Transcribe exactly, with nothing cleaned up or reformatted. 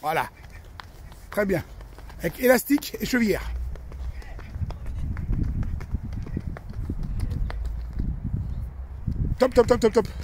Voilà. Très bien. Avec élastique et chevillère. Top, top, top, top, top.